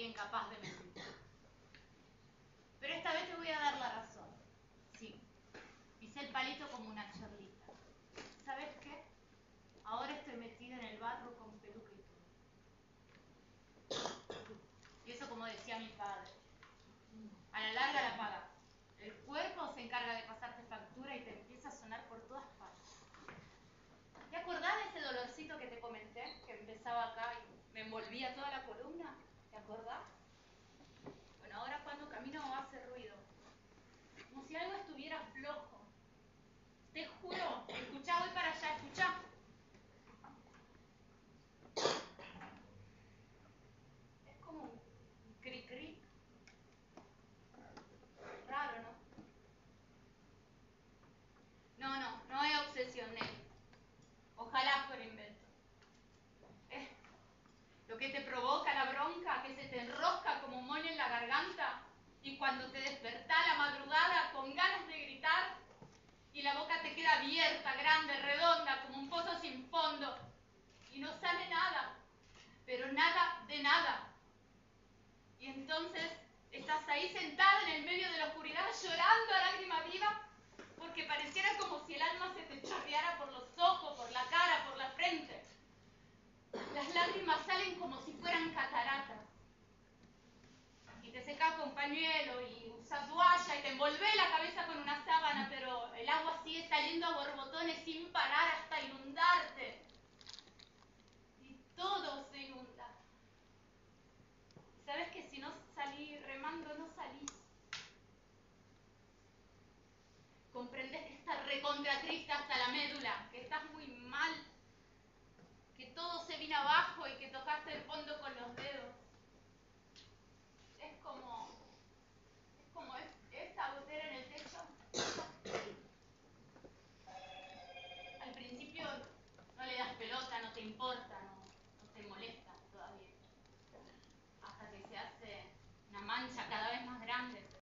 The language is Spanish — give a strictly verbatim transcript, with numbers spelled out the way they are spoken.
incapaz de mentir. Pero esta vez te voy a dar la razón. Sí, pisé el palito como una charlita. ¿Sabes qué? Ahora estoy metida en el barro con peluca y todo. Y eso como decía mi padre. A la larga la pagas. El cuerpo se encarga de pasarte factura y te empieza a sonar por todas partes. ¿Te acordás de ese dolorcito que te comenté? Que empezaba acá y me envolvía toda la columna. ¿Te acordás? Bueno, ahora cuando camino hace ruido. Como si algo estuviera flojo. Te juro, escuchá, voy para allá, escuchá. Es como un cri-cri. Raro, ¿no? No, no, no es obsesión, Nelly. Ojalá fuera invento. Es lo que te provoca la bronca, que se te enrosca como un moño en la garganta y cuando te despertás a la madrugada con ganas de gritar y la boca te queda abierta, grande, redonda, como un pozo sin fondo y no sale nada, pero nada de nada. Y entonces estás ahí sentada en el medio de la oscuridad llorando a lágrima viva porque pareciera como si el alma se te chorreara por los ojos, por la cara, por la frente. Las lágrimas salen como si fueran cataratas. Y te secas con pañuelo y usas toalla y te envolvés la cabeza con una sábana, pero el agua sigue saliendo a borbotones sin parar hasta inundarte. Y todo se inunda. ¿Sabes que si no salís remando, no salís? Comprendes que estás recontra triste hasta la médula, que estás muy mal, que todo se vino abajo y que tocaste el fondo con los dedos.